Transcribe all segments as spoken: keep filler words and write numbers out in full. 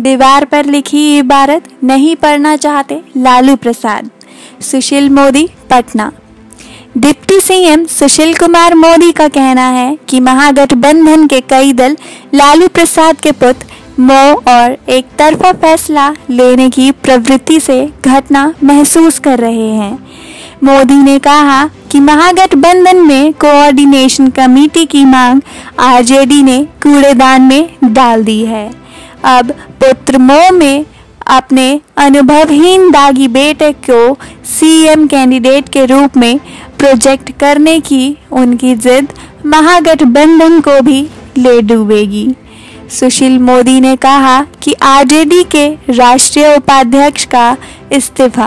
दीवार पर लिखी इबारत नहीं पढ़ना चाहते लालू प्रसाद। सुशील मोदी, पटना। डिप्टी सीएम सुशील कुमार मोदी का कहना है कि महागठबंधन के कई दल लालू प्रसाद के पुत्र मोह और एक तरफा फैसला लेने की प्रवृत्ति से घटना महसूस कर रहे हैं। मोदी ने कहा कि महागठबंधन में कोऑर्डिनेशन कमेटी की मांग आरजेडी ने कूड़ेदान में डाल दी है। अब पुत्र मोह में अपने अनुभवहीन दागी बेटे को सीएम कैंडिडेट के रूप में प्रोजेक्ट करने की उनकी जिद महागठबंधन को भी ले डूबेगी। सुशील मोदी ने कहा कि आरजेडी के राष्ट्रीय उपाध्यक्ष का इस्तीफा,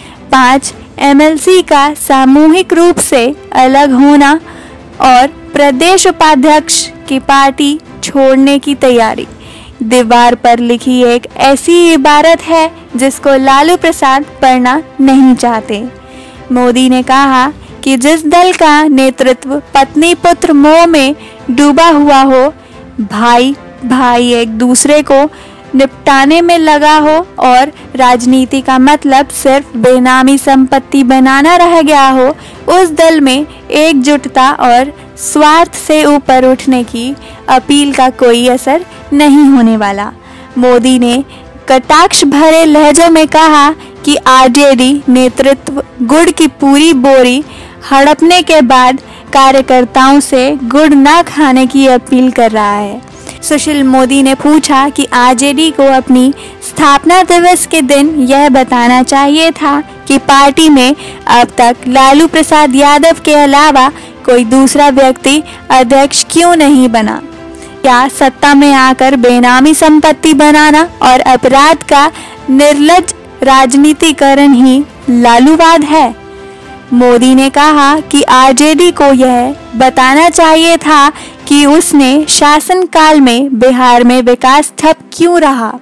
पांच एमएलसी का सामूहिक रूप से अलग होना और प्रदेश उपाध्यक्ष की पार्टी छोड़ने की तैयारी दीवार पर लिखी एक ऐसी इबारत है जिसको लालू प्रसाद पढ़ना नहीं चाहते। मोदी ने कहा कि जिस दल का नेतृत्व पत्नी पुत्र मोह में डूबा हुआ हो, भाई भाई एक दूसरे को निपटाने में लगा हो और राजनीति का मतलब सिर्फ बेनामी संपत्ति बनाना रह गया हो, उस दल में एकजुटता और स्वार्थ से ऊपर उठने की अपील का कोई असर नहीं होने वाला। मोदी ने कटाक्ष भरे लहजों में कहा कि आरजेडी नेतृत्व गुड़ की पूरी बोरी हड़पने के बाद कार्यकर्ताओं से गुड़ न खाने की अपील कर रहा है। सुशील मोदी ने पूछा कि आरजेडी को अपनी स्थापना दिवस के दिन यह बताना चाहिए था कि पार्टी में अब तक लालू प्रसाद यादव के अलावा कोई दूसरा व्यक्ति अध्यक्ष क्यों नहीं बना। क्या सत्ता में आकर बेनामी संपत्ति बनाना और अपराध का निर्लज्ज राजनीतिकरण ही लालूवाद है। मोदी ने कहा कि आरजेडी को यह बताना चाहिए था कि उसने शासनकाल में बिहार में विकास ठप क्यों रहा।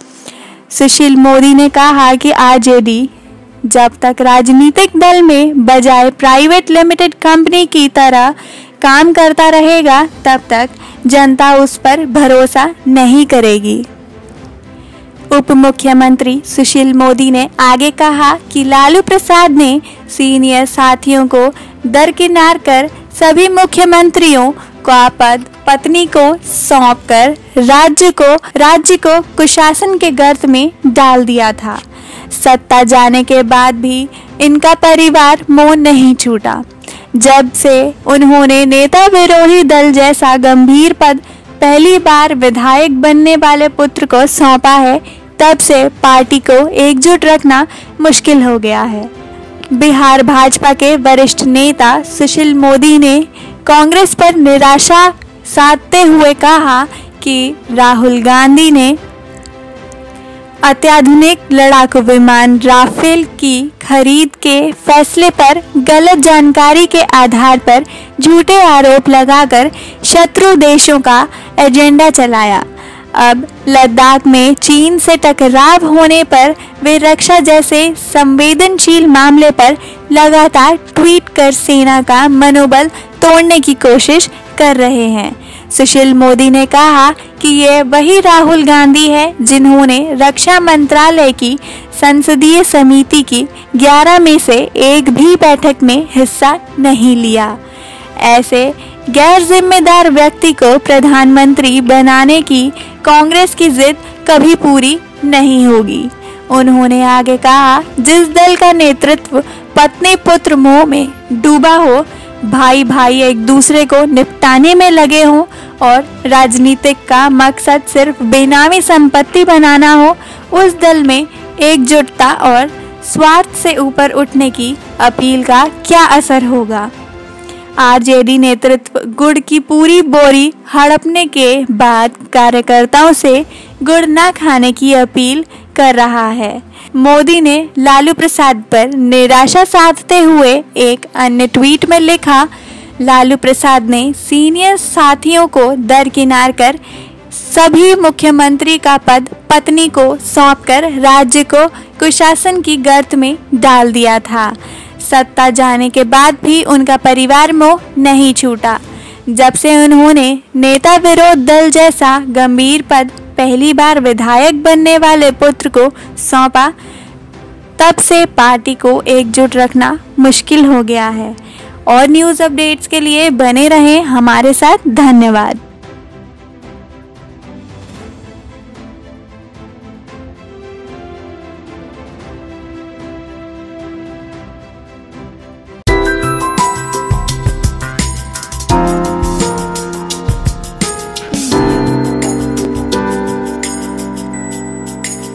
सुशील मोदी ने कहा कि आरजेडी जब तक राजनीतिक दल में बजाय प्राइवेट लिमिटेड कंपनी की तरह काम करता रहेगा तब तक जनता उस पर भरोसा नहीं करेगी। उप मुख्यमंत्री सुशील मोदी ने आगे कहा कि लालू प्रसाद ने सीनियर साथियों को दरकिनार कर सभी मुख्यमंत्रियों का पद पत्नी को सौंपकर राज्य को राज्य को कुशासन के गर्त में डाल दिया था। सत्ता जाने के बाद भी इनका परिवार मोह नहीं छूटा। जब से उन्होंने नेता विरोधी दल जैसा गंभीर पद पहली बार विधायक बनने वाले पुत्र को सौंपा है, तब से पार्टी को एकजुट रखना मुश्किल हो गया है। बिहार भाजपा के वरिष्ठ नेता सुशील मोदी ने कांग्रेस पर निराशा साधते हुए कहा कि राहुल गांधी ने अत्याधुनिक लड़ाकू विमान राफेल की खरीद के फैसले पर गलत जानकारी के आधार पर झूठे आरोप लगाकर शत्रु देशों का एजेंडा चलाया। अब लद्दाख में चीन से टकराव होने पर वे रक्षा जैसे संवेदनशील मामले पर लगातार ट्वीट कर सेना का मनोबल तोड़ने की कोशिश कर रहे हैं। सुशील मोदी ने कहा कि ये वही राहुल गांधी है जिन्होंने रक्षा मंत्रालय की संसदीय समिति की ग्यारह में से एक भी बैठक में हिस्सा नहीं लिया। ऐसे गैर जिम्मेदार व्यक्ति को प्रधानमंत्री बनाने की कांग्रेस की जिद कभी पूरी नहीं होगी। उन्होंने आगे कहा, जिस दल का नेतृत्व पत्नी पुत्र मोह में डूबा हो, भाई भाई एक दूसरे को निपटाने में लगे हों और राजनीतिक का मकसद सिर्फ बेनामी संपत्ति बनाना हो, उस दल में एकजुटता और स्वार्थ से ऊपर उठने की अपील का क्या असर होगा। आरजेडी नेतृत्व गुड़ की पूरी बोरी हड़पने के बाद कार्यकर्ताओं से गुड़ न खाने की अपील कर रहा है। मोदी ने लालू प्रसाद पर निराशा साधते हुए एक अन्य ट्वीट में लिखा, लालू प्रसाद ने सीनियर साथियों को दरकिनार कर सभी मुख्यमंत्री का पद पत्नी को सौंपकर राज्य को कुशासन की गर्त में डाल दिया था। सत्ता जाने के बाद भी उनका परिवार मोह नहीं छूटा। जब से उन्होंने नेता विरोध दल जैसा गंभीर पद पहली बार विधायक बनने वाले पुत्र को सौंपा, तब से पार्टी को एकजुट रखना मुश्किल हो गया है। और न्यूज़ अपडेट्स के लिए बने रहें हमारे साथ। धन्यवाद।